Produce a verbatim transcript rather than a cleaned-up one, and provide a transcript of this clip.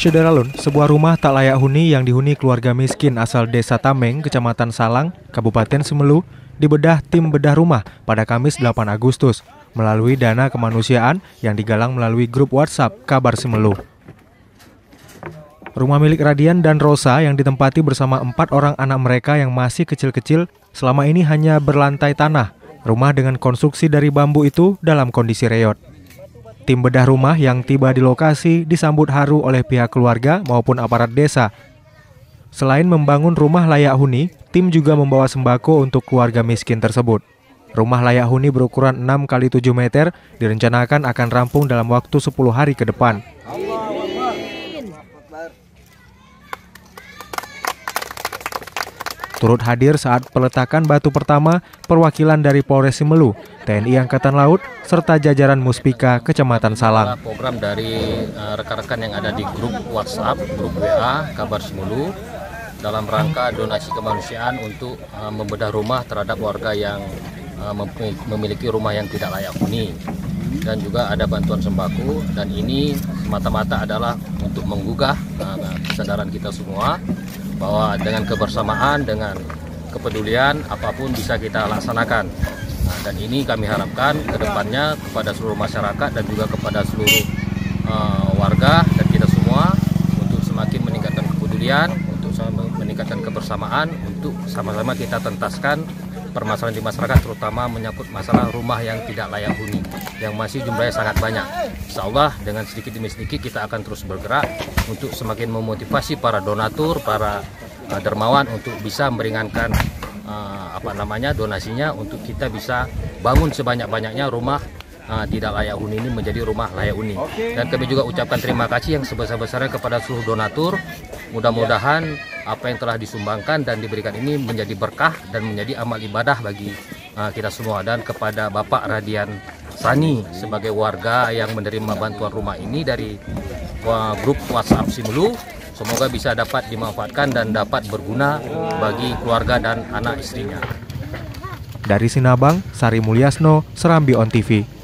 Syederalun, sebuah rumah tak layak huni yang dihuni keluarga miskin asal Desa Tameng, Kecamatan Salang, Kabupaten Semelu, dibedah tim bedah rumah pada Kamis delapan Agustus melalui dana kemanusiaan yang digalang melalui grup WhatsApp Kabar Semelu. Rumah milik Radian dan Rosa yang ditempati bersama empat orang anak mereka yang masih kecil-kecil selama ini hanya berlantai tanah. Rumah dengan konstruksi dari bambu itu dalam kondisi reot. Tim bedah rumah yang tiba di lokasi disambut haru oleh pihak keluarga maupun aparat desa. Selain membangun rumah layak huni, tim juga membawa sembako untuk keluarga miskin tersebut. Rumah layak huni berukuran enam kali tujuh meter direncanakan akan rampung dalam waktu sepuluh hari ke depan. Turut hadir saat peletakan batu pertama perwakilan dari Polres Semelu, T N I Angkatan Laut, serta jajaran Muspika Kecamatan Salang. Program dari rekan-rekan uh, yang ada di grup WhatsApp, grup W A Kabar Semelu, dalam rangka donasi kemanusiaan untuk uh, membedah rumah terhadap warga yang uh, memiliki rumah yang tidak layak huni. Dan juga ada bantuan sembako, dan ini semata-mata adalah untuk menggugah uh, kesadaran kita semua bahwa dengan kebersamaan, dengan kepedulian, apapun bisa kita laksanakan. Nah, dan ini kami harapkan ke depannya kepada seluruh masyarakat dan juga kepada seluruh uh, warga dan kita semua untuk semakin meningkatkan kepedulian, untuk meningkatkan kebersamaan, untuk sama-sama kita tuntaskan permasalahan di masyarakat, terutama menyangkut masalah rumah yang tidak layak huni, yang masih jumlahnya sangat banyak. Insya Allah dengan sedikit demi sedikit kita akan terus bergerak untuk semakin memotivasi para donatur, para uh, dermawan untuk bisa meringankan uh, apa namanya donasinya, untuk kita bisa bangun sebanyak-banyaknya rumah uh, tidak layak huni ini menjadi rumah layak huni. Dan kami juga ucapkan terima kasih yang sebesar-besarnya kepada seluruh donatur. Mudah-mudahan apa yang telah disumbangkan dan diberikan ini menjadi berkah dan menjadi amal ibadah bagi uh, kita semua. Dan kepada Bapak Radian Sani sebagai warga yang menerima bantuan rumah ini dari uh, grup WhatsApp Semelu, semoga bisa dapat dimanfaatkan dan dapat berguna bagi keluarga dan anak istrinya. Dari Sinabang, Sari Mulyasno, Serambi On T V.